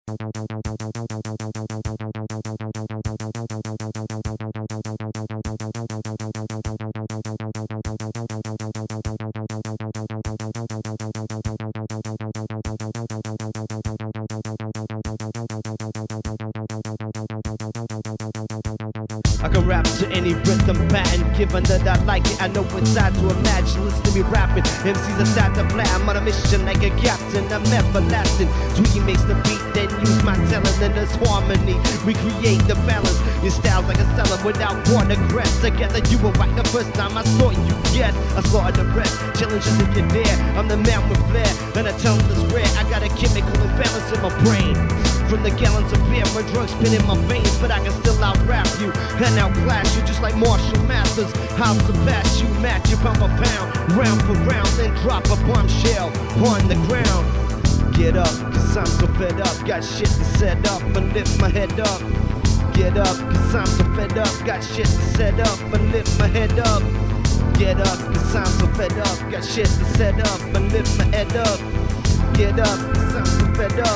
I can rap to any rhythm pattern, given that I like it. I know it's hard to imagine. Listen to me rapping. MCs are start to fly. I'm on a mission like a captain. I'm everlasting. Twiggy makes the beat, then use my talent in this harmony. Recreate the balance. Your style's like a cellar without watercress. Together you were right the first time I saw you. Yes, I slaughtered the rest. Challenges if you're there. I'm the man with flair, and I tell them this rare. I got a chemical imbalance in my brain. From the gallons of beer, my drugs spin in my veins, but I can still out-rap you and outclass you just like Marshall Mathers. I'll surpass you, match you pound for pound, round for round, then drop a bombshell on the ground. Get up, cause I'm so fed up, got shit to set up and lift my head up. Get up, cause I'm so fed up, got shit to set up and lift my head up. Get up, cause I'm so fed up, got shit to set up and lift my head up. Get up, cause I'm so fed up.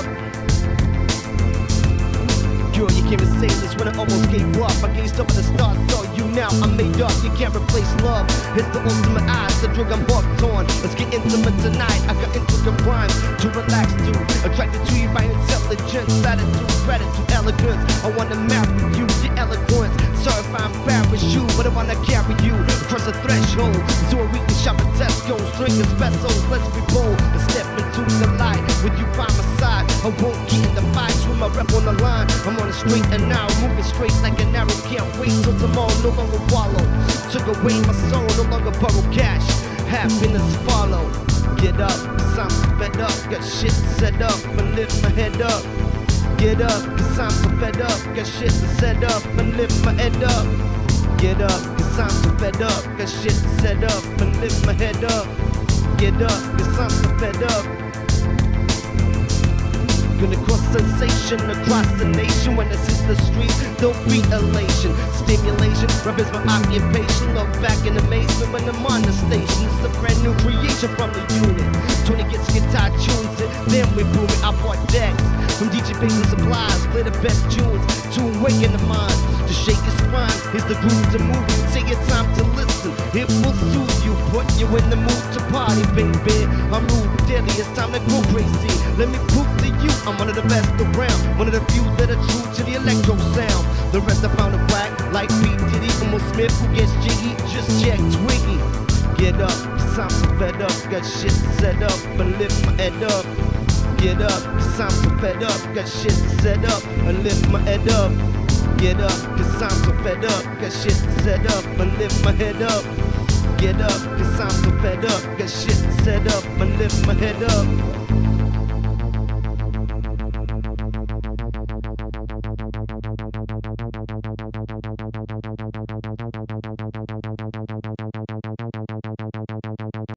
Girl, you came to say this when I almost gave up. I gazed up at the stars, saw you now, I'm made up. You can't replace love, it's the ultimate eyes, the drug I'm hooked on. Let's get intimate tonight, I got intricate rhymes to relax to. Attracted to you by intelligence, attitude, gratitude, elegance. I wanna marry you, your eloquence. Sorry if I embarrass you, but I wanna carry you across the threshold. So we can shop at Tesco's, drink espressos, let's be bold and step into the light. With you by my side, I won't get in the fights with my rep on the line. I'm on the straight and now, moving straight like an arrow. Can't wait till tomorrow, no longer wallow. Took away my soul, no longer borrow cash. Happiness follow. Get up, cause I'm so fed up. Got shit to set up and lift my head up. Get up, cause I'm so fed up. Got shit to set up and lift my head up. Get up, cause I'm so fed up. Got shit to set up and lift my head up. Get up, cause I'm so fed up. Gonna cause sensation across the nation. When this is the street, there'll be elation. Stimulation, rap is my occupation. Look back in amazement when I'm on the station. It's a brand new creation from the unit. Tony gets guitar tunes it, then we boom it. I bought decks from DJ Baking Supplies. Play the best tunes to awaken the mind. To shake your spine, here's the groove to move you. Take your time to listen, it will soothe you. Put you in the mood to party, baby. I'm rude daily, it's time to go crazy. Let me prove to you I'm one of the best around. One of the few that are true to the electro sound. The rest I found a black, like P. Diddy, almost Smith, who gets jiggy. Just check Twiggy. Get up, cause I'm so fed up. Got shit to set up and lift my head up. Get up, cause I'm so fed up. Got shit to set up and lift my head up. Get up, cause I'm so fed up. Got shit to set up and lift my head up. Get up, cause I'm so fed up. Got shit to set up and lift my head up.